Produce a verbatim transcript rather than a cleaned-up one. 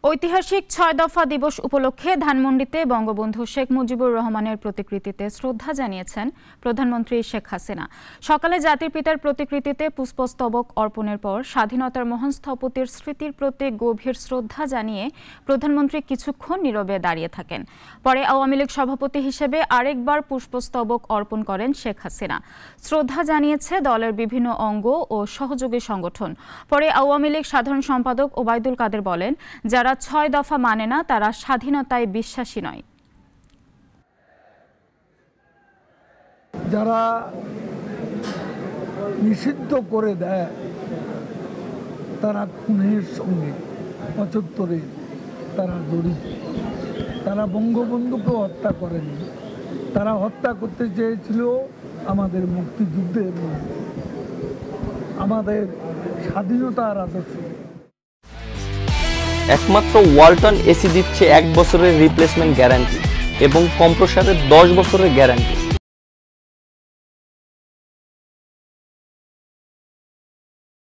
ঐতিহাসিক ছয় দফা দিবস উপলক্ষে ধানমন্ডিতে বঙ্গবন্ধু শেখ মুজিবুর রহমানের প্রতিকৃতিতে শ্রদ্ধা জানিয়েছেন প্রধানমন্ত্রী শেখ হাসিনা। সকালে জাতির পিতার প্রতিকৃতিতে পুষ্পস্তবক অর্পণের পর স্বাধীনতার মহান স্থপতির স্মৃতির প্রতি গভীর শ্রদ্ধা জানিয়ে প্রধানমন্ত্রী কিছুক্ষণ নীরবে দাঁড়িয়ে থাকেন। পরে আওয়ামী লীগ সভাপতি হিসেবে আরেকবার পুষ্পস্তবক অর্পণ করেন শেখ হাসিনা। শ্রদ্ধা জানিয়েছে দলের বিভিন্ন অঙ্গ ও সহযোগী সংগঠন। পরে আওয়ামী লীগ সাধারণ সম্পাদক ওবায়দুল কাদের বলেন, যারা ছয় দফা মানে না তারা স্বাধীনতায় বিশ্বাসী নয়। যারা নিষিদ্ধ করে দেয় তারা খুনের সঙ্গে পঁচাত্তরে তারা জড়িত। তারা বঙ্গবন্ধুকে হত্যা করেনি, তারা হত্যা করতে চেয়েছিল আমাদের মুক্তিযুদ্ধের, আমাদের স্বাধীনতার আদর্শ। একমাত্র ওয়ালটন এসি দিচ্ছে এক বছরের রিপ্লেসমেন্ট গ্যারান্টি এবং কম্প্রেসারের দশ বছরের গ্যারান্টি।